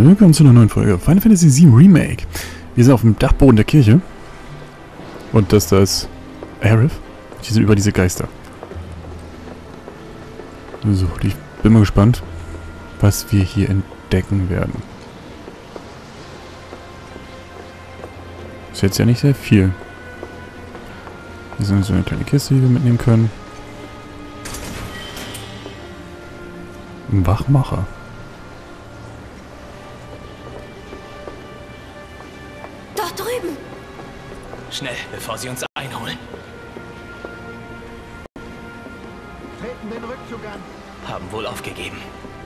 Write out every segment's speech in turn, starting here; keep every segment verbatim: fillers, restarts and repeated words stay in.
Willkommen zu einer neuen Folge Final Fantasy sieben Remake. Wir sind auf dem Dachboden der Kirche. Und das da ist Aerith. Die sind über diese Geister. So, ich bin mal gespannt, was wir hier entdecken werden. Ist jetzt ja nicht sehr viel. Hier ist so eine kleine Kiste, die wir mitnehmen können. Ein Wachmacher. Dort drüben! Schnell, bevor sie uns einholen. Treten den Rückzug an. Haben wohl aufgegeben.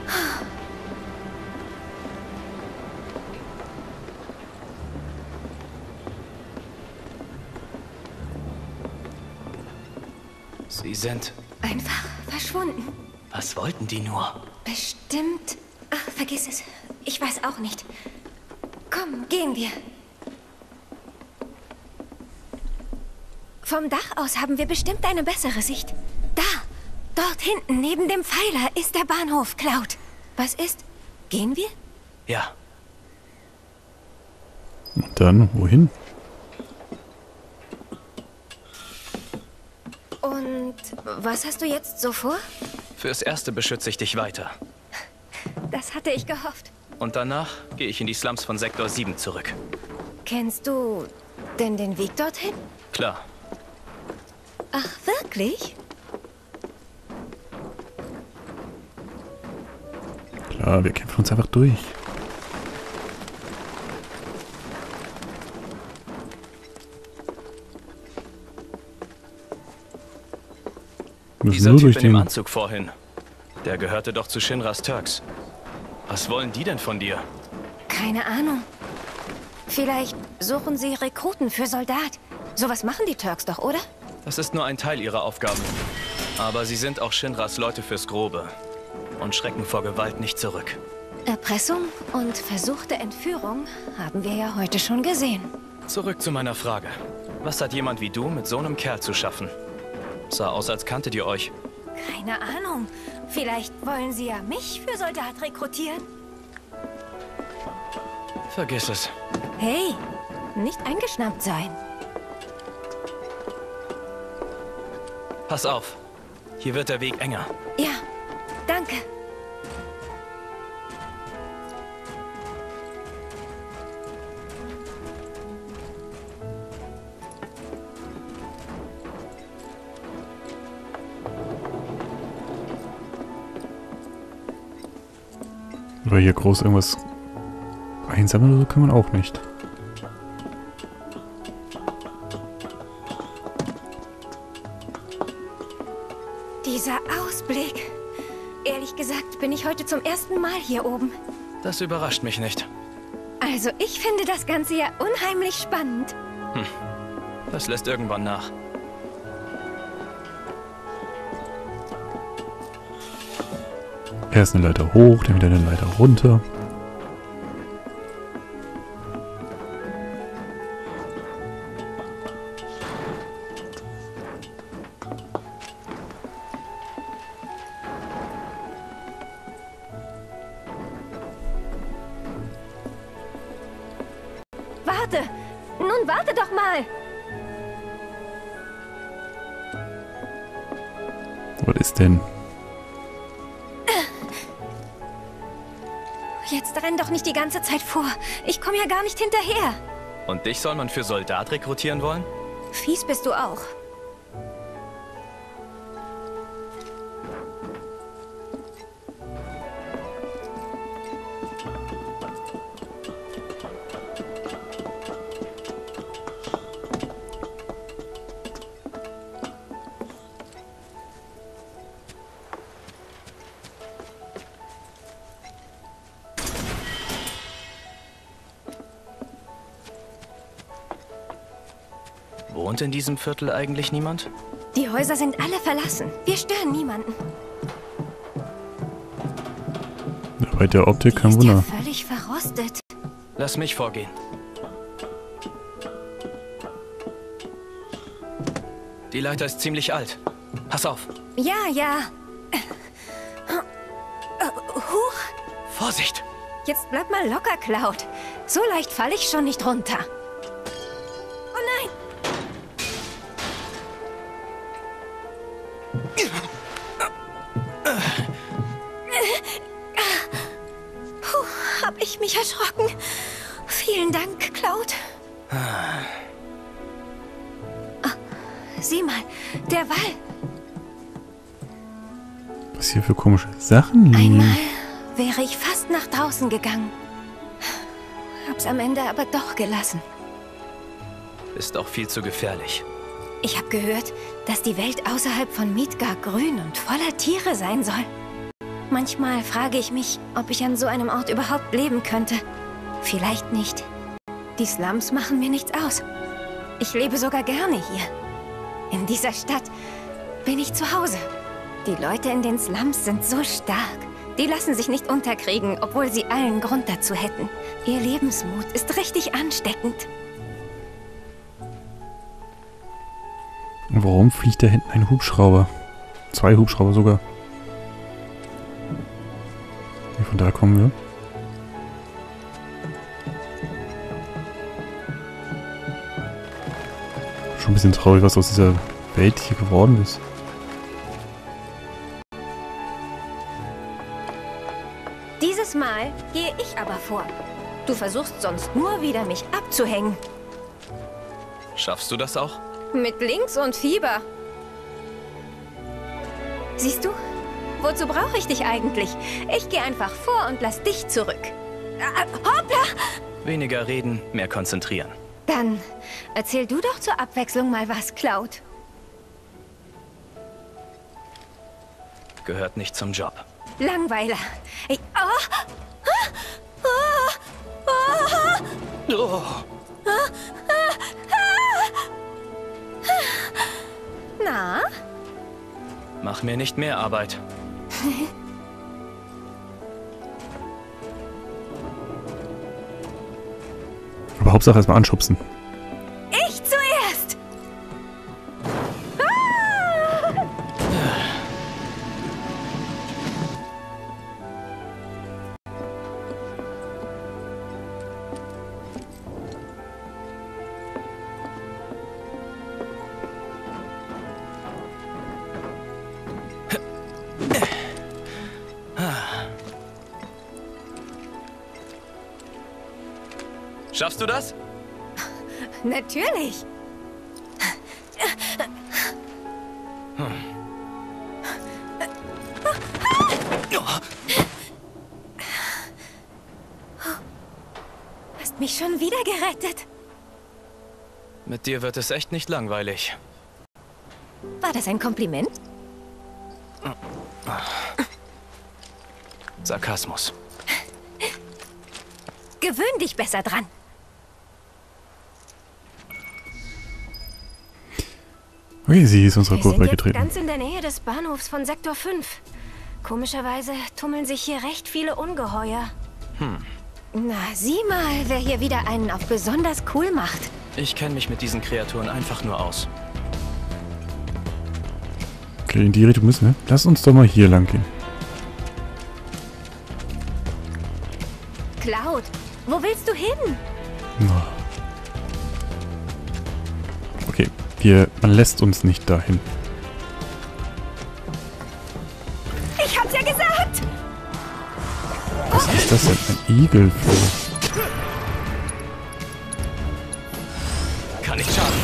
Sie sind... Einfach verschwunden. Was wollten die nur? Bestimmt... Ach, vergiss es. Ich weiß auch nicht. Komm, gehen wir. Vom Dach aus haben wir bestimmt eine bessere Sicht. Da, dort hinten, neben dem Pfeiler, ist der Bahnhof, Cloud. Was ist? Gehen wir? Ja. Und dann, wohin? Und was hast du jetzt so vor? Fürs Erste beschütze ich dich weiter. Das hatte ich gehofft. Und danach gehe ich in die Slums von Sektor sieben zurück. Kennst du denn den Weg dorthin? Klar. Ach, wirklich? Klar, wir kämpfen uns einfach durch. Wir müssen Dieser nur Typ durch in dem den... Anzug vorhin, der gehörte doch zu Shinras Turks. Was wollen die denn von dir? Keine Ahnung. Vielleicht suchen sie Rekruten für Soldat. Sowas machen die Turks doch, oder? Das ist nur ein Teil ihrer Aufgaben. Aber sie sind auch Shinras Leute fürs Grobe und schrecken vor Gewalt nicht zurück. Erpressung und versuchte Entführung haben wir ja heute schon gesehen. Zurück zu meiner Frage. Was hat jemand wie du mit so einem Kerl zu schaffen? Sah aus, als kanntet ihr euch. Keine Ahnung. Vielleicht wollen sie ja mich für Soldat rekrutieren. Vergiss es. Hey, nicht eingeschnappt sein. Pass auf. Hier wird der Weg enger. Ja, danke. Aber hier groß irgendwas einsammeln oder so kann man auch nicht. Dieser Ausblick. Ehrlich gesagt bin ich heute zum ersten Mal hier oben. Das überrascht mich nicht. Also ich finde das Ganze ja unheimlich spannend. Hm. Das lässt irgendwann nach. Erst eine Leiter hoch, dann wieder eine Leiter runter. Warte! Nun warte doch mal! Was ist denn? Jetzt renn doch nicht die ganze Zeit vor. Ich komme ja gar nicht hinterher. Und dich soll man für Soldat rekrutieren wollen? Fies bist du auch. Wohnt in diesem Viertel eigentlich niemand? Die Häuser sind alle verlassen. Wir stören niemanden. Ja, bei der Optik kein Die ist ja Wunder. völlig verrostet. Lass mich vorgehen. Die Leiter ist ziemlich alt. Pass auf. Ja, ja. Huch. Vorsicht! Jetzt bleib mal locker, Cloud. So leicht falle ich schon nicht runter. Oh nein! Puh, hab ich mich erschrocken. Vielen Dank, Cloud. Ah, sieh mal, der Wall. Was hier für komische Sachen liegen. Einmal wäre ich fast nach draußen gegangen. Hab's am Ende aber doch gelassen. Ist auch viel zu gefährlich. Ich habe gehört, dass die Welt außerhalb von Midgar grün und voller Tiere sein soll. Manchmal frage ich mich, ob ich an so einem Ort überhaupt leben könnte. Vielleicht nicht. Die Slums machen mir nichts aus. Ich lebe sogar gerne hier. In dieser Stadt bin ich zu Hause. Die Leute in den Slums sind so stark. Die lassen sich nicht unterkriegen, obwohl sie allen Grund dazu hätten. Ihr Lebensmut ist richtig ansteckend. Warum fliegt da hinten ein Hubschrauber? Zwei Hubschrauber sogar. Von da kommen wir. Schon ein bisschen traurig, was aus dieser Welt hier geworden ist. Dieses Mal gehe ich aber vor. Du versuchst sonst nur wieder, mich abzuhängen. Schaffst du das auch? Mit Links und Fieber. Siehst du? Wozu brauche ich dich eigentlich? Ich gehe einfach vor und lass dich zurück. Äh, hoppla! Weniger reden, mehr konzentrieren. Dann erzähl du doch zur Abwechslung mal was, Cloud. Gehört nicht zum Job. Langweiler. Ich, oh, oh, oh, Oh. Na? Mach mir nicht mehr Arbeit. Aber Hauptsache erstmal anschubsen. Ich zuerst! Schaffst du das? Natürlich. Hast mich schon wieder gerettet. Mit dir wird es echt nicht langweilig. War das ein Kompliment? Sarkasmus. Gewöhn dich besser dran. Okay, sie ist unserer Wir Gruppe sind jetzt beigetreten. ganz in der Nähe des Bahnhofs von Sektor fünf. Komischerweise tummeln sich hier recht viele Ungeheuer. Hm. Na, sieh mal, wer hier wieder einen auf besonders cool macht. Ich kenne mich mit diesen Kreaturen einfach nur aus. Okay, in die Richtung müssen wir. Lass uns doch mal hier lang gehen. Cloud, wo willst du hin? Oh. Okay, wir, man lässt uns nicht dahin. Ich hab's ja gesagt! Was ist das denn? Ein Igelfloh. Kann nicht schaden.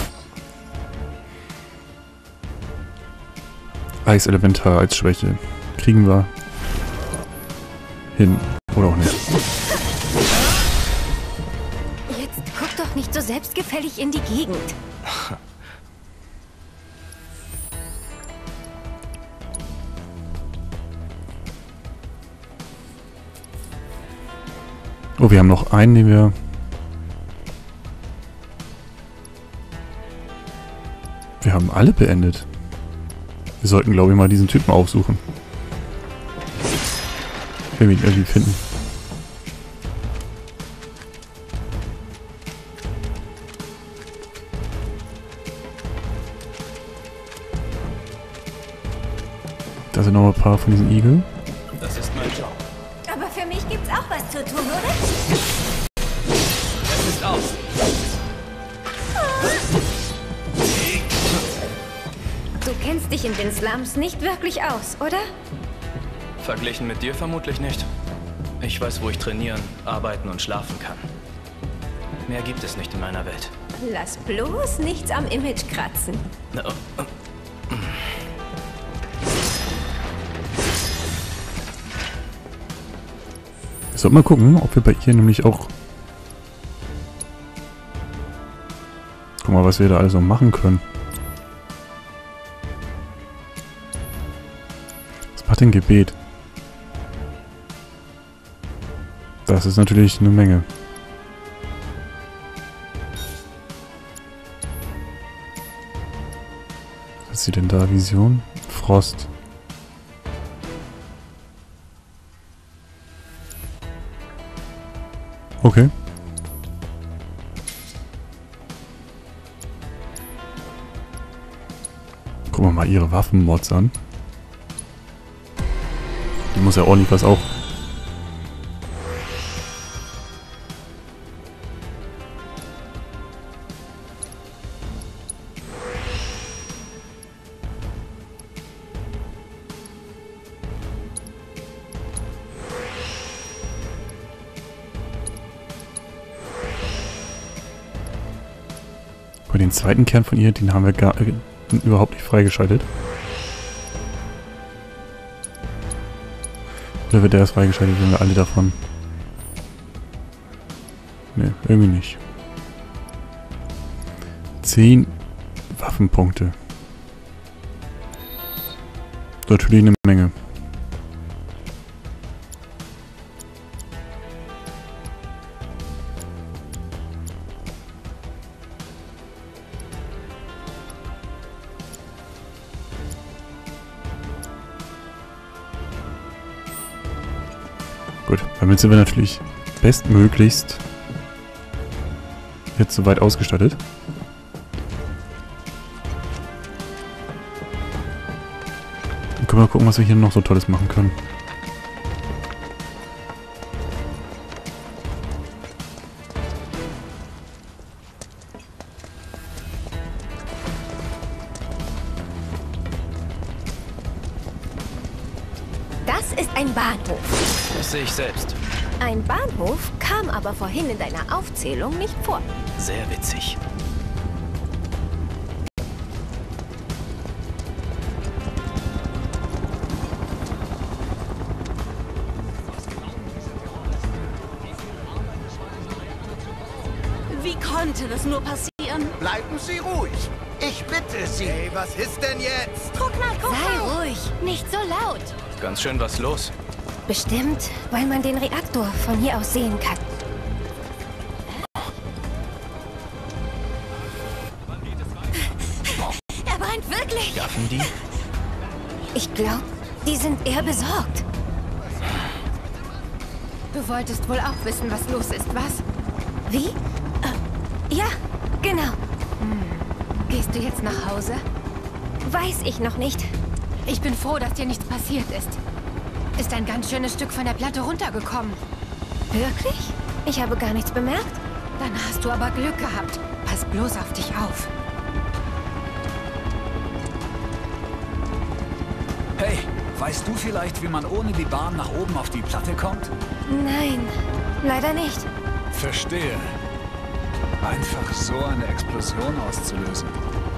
Eiselementar als Schwäche. Kriegen wir hin. Oder auch nicht. Jetzt guck doch nicht so selbstgefällig in die Gegend. Oh, wir haben noch einen, den wir... Wir haben alle beendet. Wir sollten, glaube ich, mal diesen Typen aufsuchen. Wenn wir ihn irgendwie finden. Da sind noch ein paar von diesen Igeln. Das ist mein Job. Oh, Aber für mich gibt's auch was zu tun, oder? Es ist aus. Du kennst dich in den Slums nicht wirklich aus, oder? Verglichen mit dir vermutlich nicht. Ich weiß, wo ich trainieren, arbeiten und schlafen kann. Mehr gibt es nicht in meiner Welt. Lass bloß nichts am Image kratzen. Na, oh, oh. Ich sollte mal gucken, ob wir bei ihr nämlich auch... Guck mal, was wir da also machen können. Was macht denn Gebet? Das ist natürlich eine Menge. Was ist sie denn da? Vision? Frost. Okay. Gucken wir mal ihre Waffenmods an. Die muss ja ordentlich was auch. Den zweiten Kern von ihr, den haben wir gar äh, überhaupt nicht freigeschaltet. Oder wird der erst freigeschaltet, wenn wir alle davon... Ne, irgendwie nicht. Zehn Waffenpunkte. Natürlich eine Menge. Gut, damit sind wir natürlich bestmöglichst jetzt soweit ausgestattet. Dann können wir gucken, was wir hier noch so Tolles machen können. Das ist ein Bahnhof. Das sehe ich selbst. Ein Bahnhof kam aber vorhin in deiner Aufzählung nicht vor. Sehr witzig. Wie konnte das nur passieren? Bleiben Sie ruhig. Ich bitte Sie. Hey, was ist denn jetzt? Guck mal, guck Sei mal. ruhig, nicht so laut. Ganz schön was los. Bestimmt, weil man den Reaktor von hier aus sehen kann. Er brennt wirklich. Gaffen die? Ich glaube, die sind eher besorgt. Du wolltest wohl auch wissen, was los ist, was? Wie? Äh, ja, genau. Gehst du jetzt nach Hause? Weiß ich noch nicht. Ich bin froh, dass dir nichts passiert ist. Ist ein ganz schönes Stück von der Platte runtergekommen. Wirklich? Ich habe gar nichts bemerkt. Dann hast du aber Glück gehabt. Pass bloß auf dich auf. Hey, weißt du vielleicht, wie man ohne die Bahn nach oben auf die Platte kommt? Nein, leider nicht. Verstehe. Einfach so eine Explosion auszulösen.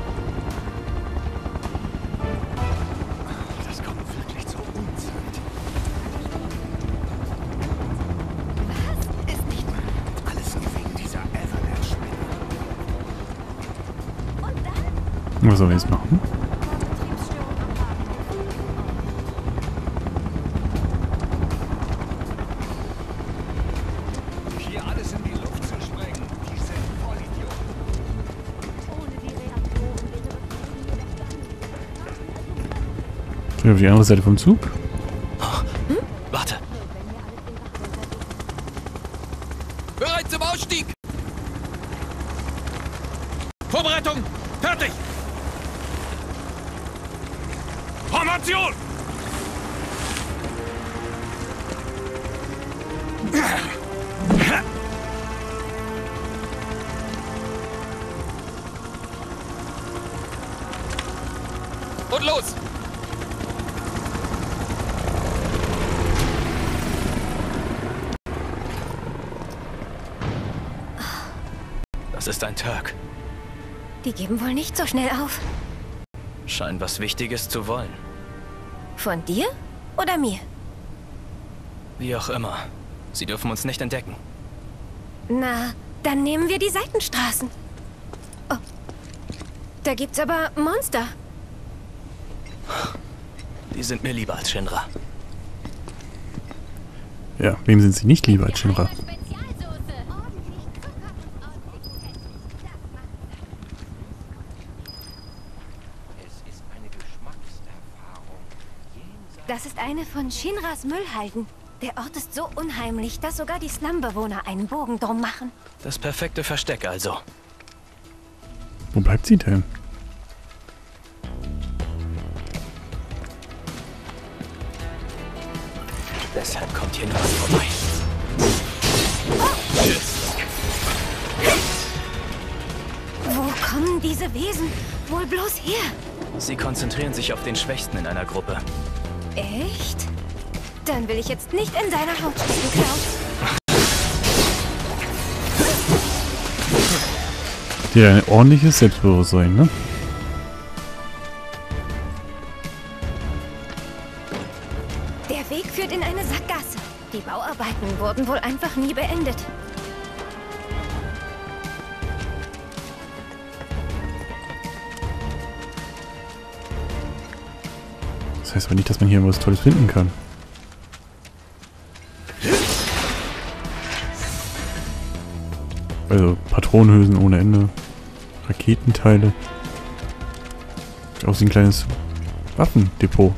Das kommt wirklich zur Unzeit. Was? Ist nicht... Alles wegen dieser Avalanche-Spinne. Was sollen wir jetzt machen? Hier alles in die Luft zu sprengen. Diese Vollidioten. Gehen wir auf die andere Seite vom Zug. Hm? Warte. Bereit zum Ausstieg! Vorbereitung! Fertig! Formation! Und los! Das ist ein Turk. Die geben wohl nicht so schnell auf. Scheint was Wichtiges zu wollen. Von dir oder mir? Wie auch immer. Sie dürfen uns nicht entdecken. Na, dann nehmen wir die Seitenstraßen. Oh, da gibt's aber Monster. Die sind mir lieber als Shinra. Ja, wem sind sie nicht lieber als Shinra? Das ist eine von Shinras Müllhalden. Der Ort ist so unheimlich, dass sogar die Slumbewohner einen Bogen drum machen. Das perfekte Versteck also. Wo bleibt sie denn? Deshalb kommt hier niemand vorbei. Wo kommen diese Wesen wohl bloß her? Sie konzentrieren sich auf den Schwächsten in einer Gruppe. Echt? Dann will ich jetzt nicht in deiner Haut stecken, Klaus. Die hat ein ordentliches Selbstbewusstsein, ne? Der Weg führt in eine Sackgasse. Die Bauarbeiten wurden wohl einfach nie beendet. Das heißt aber nicht, dass man hier was Tolles finden kann. Also Patronenhülsen ohne Ende, Raketenteile. Auch ein kleines Waffendepot.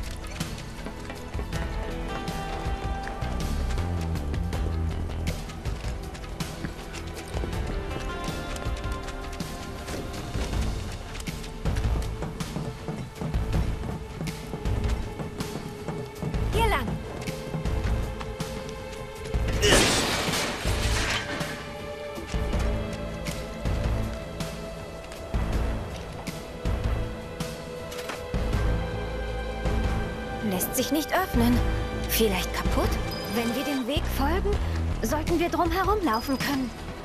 Hier lang. Lässt sich nicht öffnen. Vielleicht kaputt? Wenn wir dem Weg folgen, sollten wir drum herum laufen können.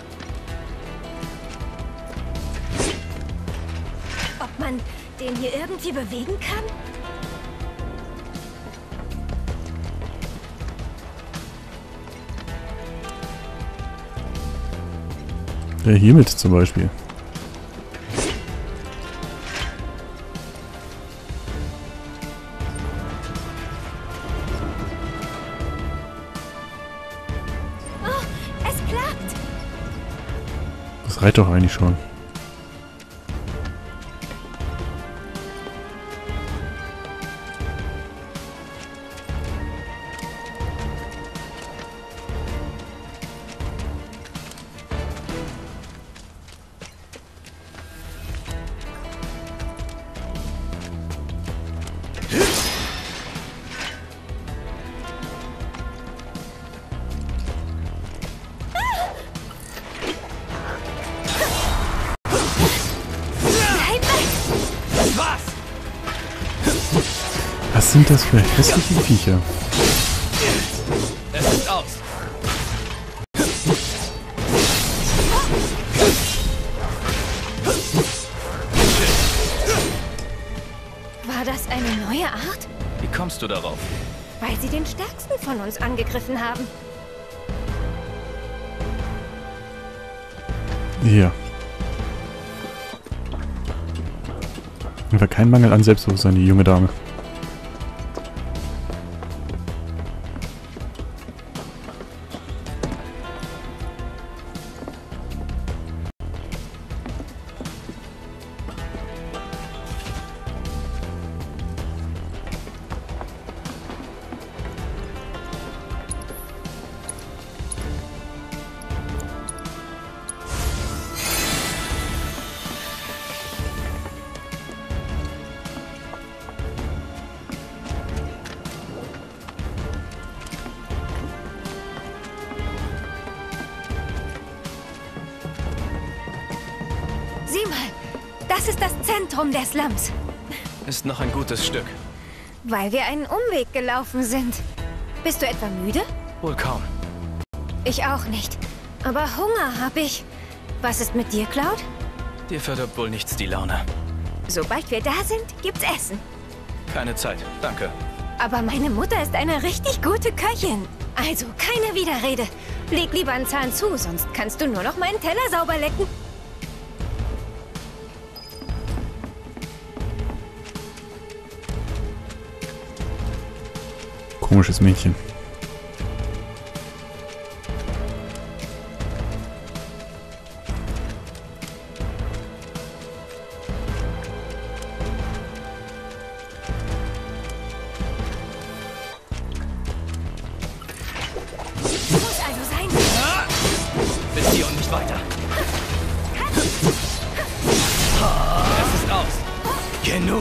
Ob man den hier irgendwie bewegen kann? Ja, hiermit zum Beispiel. Das reicht doch eigentlich schon. Was sind das für hässliche Viecher? Es ist aus. War das eine neue Art? Wie kommst du darauf? Weil sie den Stärksten von uns angegriffen haben. Ja. War kein Mangel an Selbstbewusstsein, die junge Dame. Sieh mal, das ist das Zentrum der Slums. Ist noch ein gutes Stück. Weil wir einen Umweg gelaufen sind. Bist du etwa müde? Wohl kaum. Ich auch nicht. Aber Hunger hab ich. Was ist mit dir, Cloud? Dir verdirbt wohl nichts die Laune. Sobald wir da sind, gibt's Essen. Keine Zeit, danke. Aber meine Mutter ist eine richtig gute Köchin. Also keine Widerrede. Leg lieber einen Zahn zu, sonst kannst du nur noch meinen Teller sauber lecken. Komisches Mädchen. Muss also sein. Bis hier und nicht weiter. Es ist aus. Genug.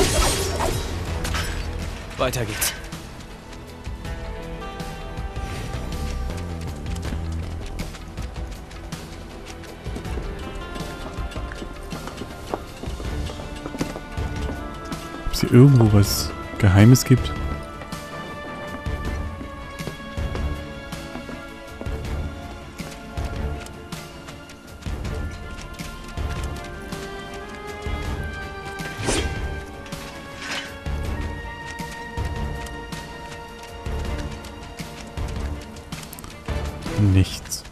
Weiter geht's. Ob es hier irgendwo was Geheimes gibt? Nichts.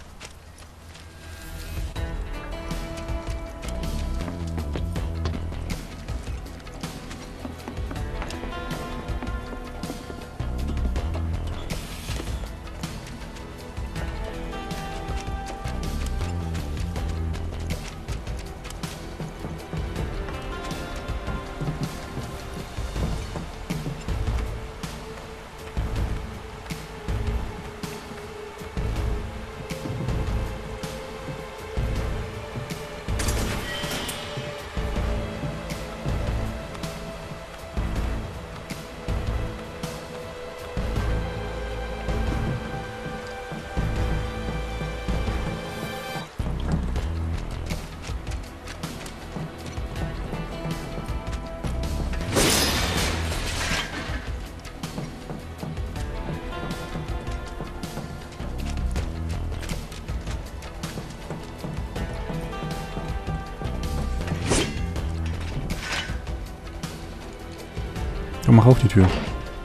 Komm, mach auf die Tür.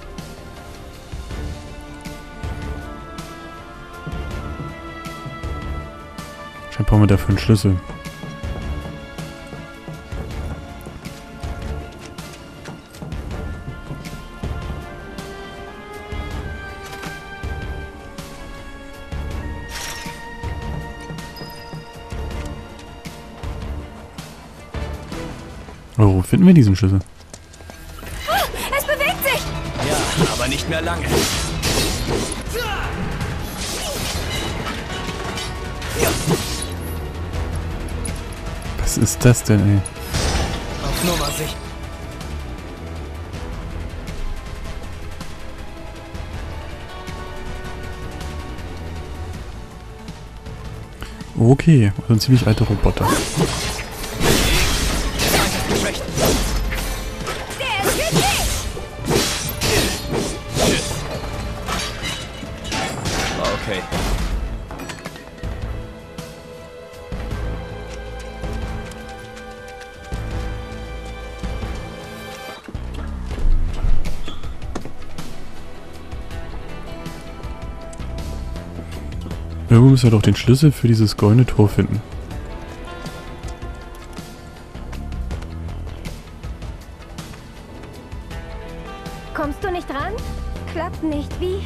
Scheinbar brauchen wir dafür einen Schlüssel. Oh, wo finden wir diesen Schlüssel? Es bewegt sich! Ja, aber nicht mehr lange. Was ist das denn, ey? Auf Nummer sicher. Okay, also ein ziemlich alter Roboter. Okay. Irgendwo müssen wir doch den Schlüssel für dieses goldene Tor finden. Kommst du nicht ran? Klappt nicht, wie?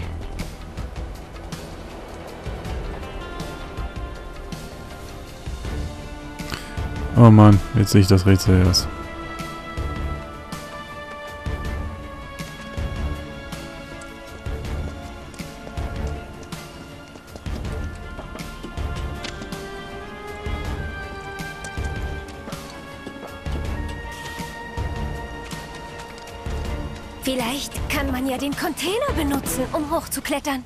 Oh Mann, jetzt sehe ich das Rätsel erst. Vielleicht kann man ja den Container benutzen, um hochzuklettern.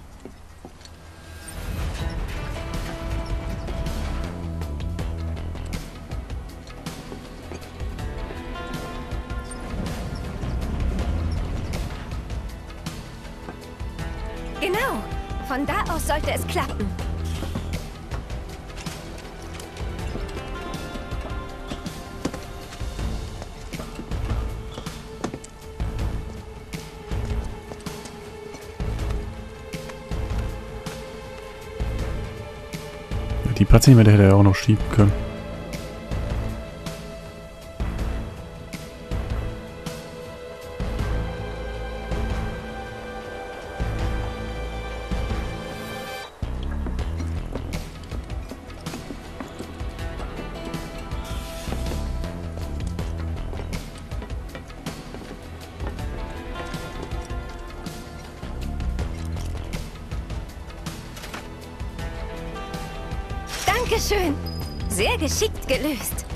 Von da aus sollte es klappen. Die paar Zentimeter hätte er auch noch schieben können. Dankeschön. Sehr geschickt gelöst.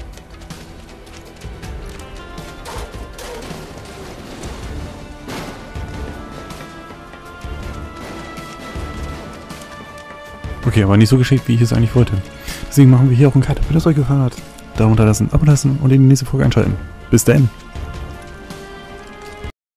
Okay, aber nicht so geschickt, wie ich es eigentlich wollte. Deswegen machen wir hier auch einen Cut. Wenn es euch gefallen hat, Daumen da lassen, Abo lassen und in die nächste Folge einschalten. Bis dann!